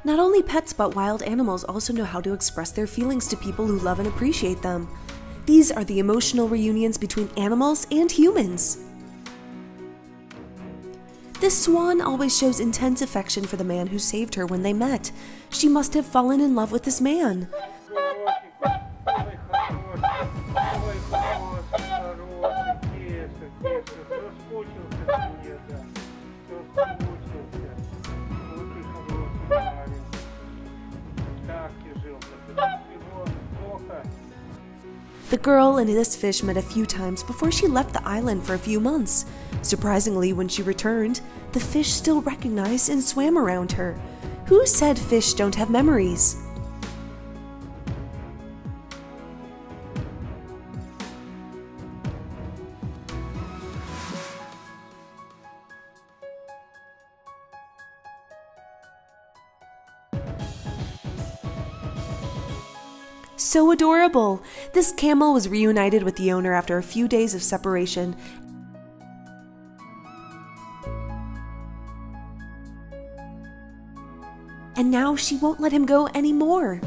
Not only pets but wild animals also know how to express their feelings to people who love and appreciate them. These are the emotional reunions between animals and humans. This swan always shows intense affection for the man who saved her when they met. She must have fallen in love with this man. The girl and this fish met a few times before she left the island for a few months. Surprisingly, when she returned, the fish still recognized and swam around her. Who said fish don't have memories? So adorable! This camel was reunited with the owner after a few days of separation. And now she won't let him go anymore.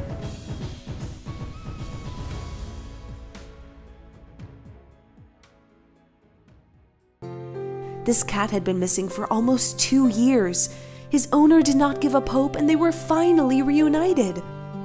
This cat had been missing for almost 2 years. His owner did not give up hope and they were finally reunited.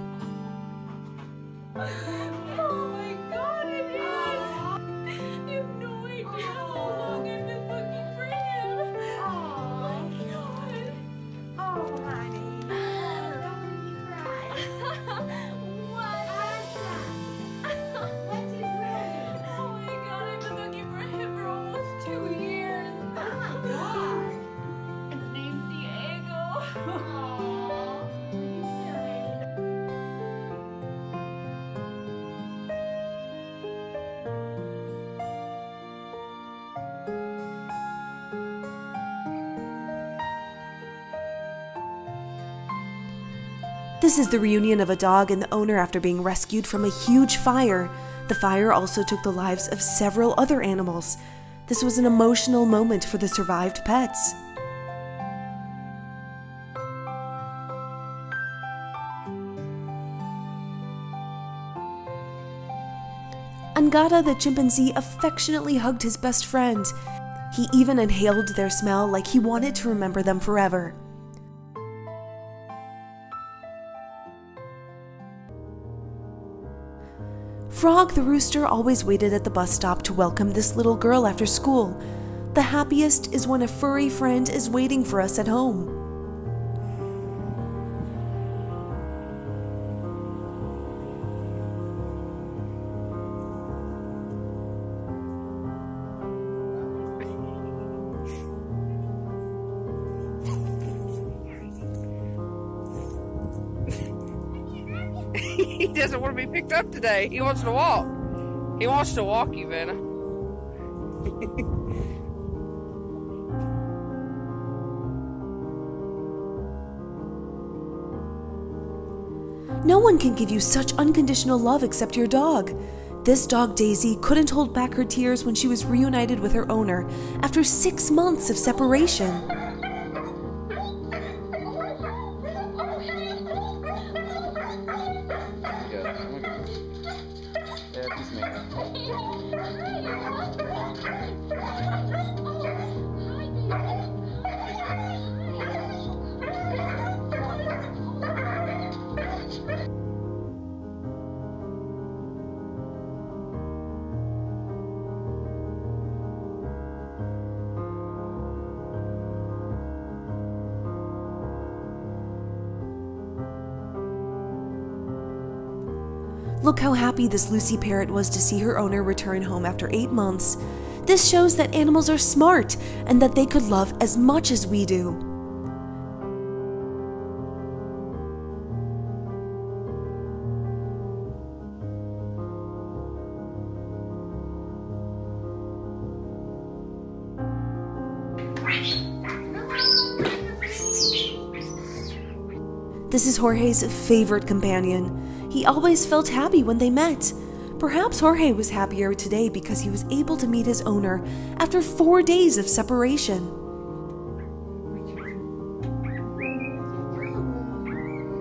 This is the reunion of a dog and the owner after being rescued from a huge fire. The fire also took the lives of several other animals. This was an emotional moment for the survived pets. Angada the chimpanzee affectionately hugged his best friend. He even inhaled their smell like he wanted to remember them forever. Frog the rooster always waited at the bus stop to welcome this little girl after school. The happiest is when a furry friend is waiting for us at home. He doesn't want to be picked up today. He wants to walk. He wants to walk you, Vanna. No one can give you such unconditional love except your dog. This dog, Daisy, couldn't hold back her tears when she was reunited with her owner after 6 months of separation. Look how happy this Lucy parrot was to see her owner return home after 8 months. This shows that animals are smart and that they could love as much as we do. This is Jorge's favorite companion. He always felt happy when they met. Perhaps Jorge was happier today because he was able to meet his owner after 4 days of separation.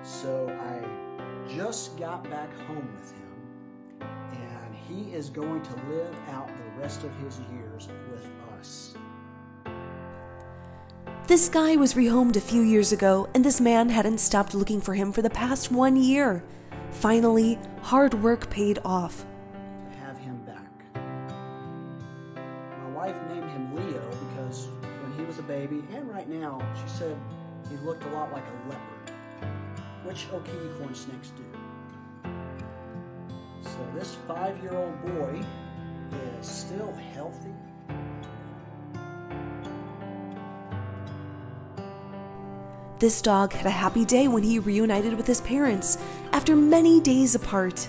So I just got back home with him, and he is going to live out the rest of his years with us. This guy was rehomed a few years ago, and this man hadn't stopped looking for him for the past 1 year. Finally, hard work paid off. Have him back. My wife named him Leo because when he was a baby, and right now, she said he looked a lot like a leopard, which Okini snakes do. So this 5-year-old boy is still healthy. This dog had a happy day when he reunited with his parents after many days apart.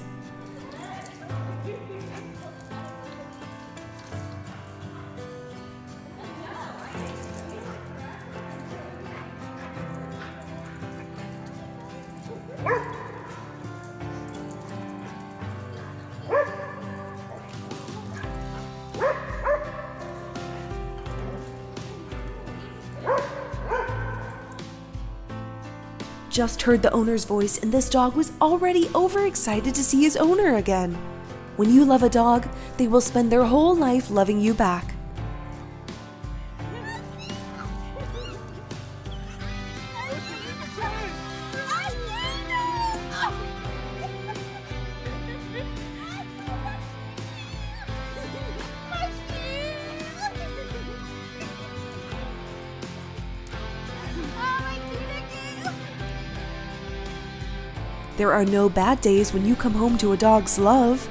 Just heard the owner's voice, and this dog was already overexcited to see his owner again. When you love a dog, they will spend their whole life loving you back. There are no bad days when you come home to a dog's love.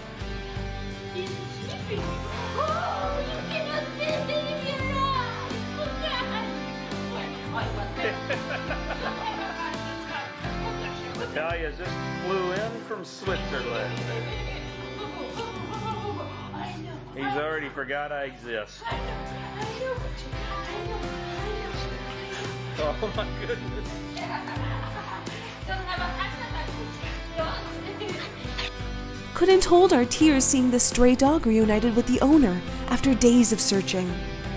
Natalia just flew in from Switzerland. He's already forgot I exist. Oh my goodness. Couldn't hold our tears seeing the stray dog reunited with the owner after days of searching.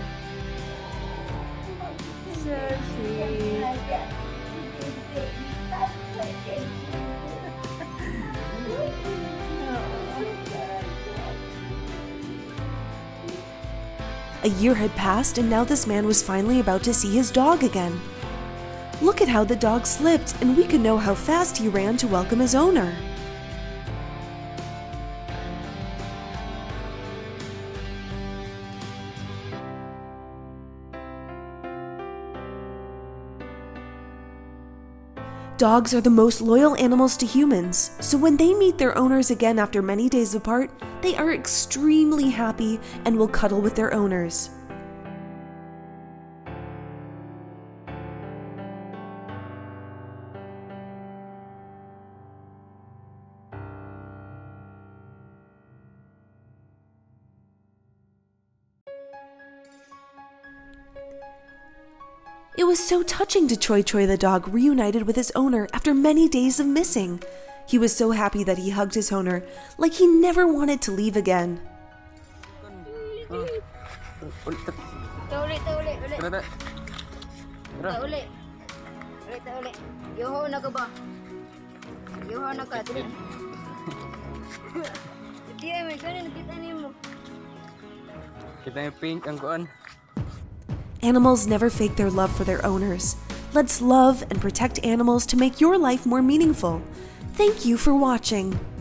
A year had passed, and now this man was finally about to see his dog again. Look at how the dog slipped, and we could know how fast he ran to welcome his owner. Dogs are the most loyal animals to humans, so when they meet their owners again after many days apart, they are extremely happy and will cuddle with their owners. It was so touching to Choi Choi the dog reunited with his owner after many days of missing. He was so happy that he hugged his owner like he never wanted to leave again. Animals never fake their love for their owners. Let's love and protect animals to make your life more meaningful. Thank you for watching.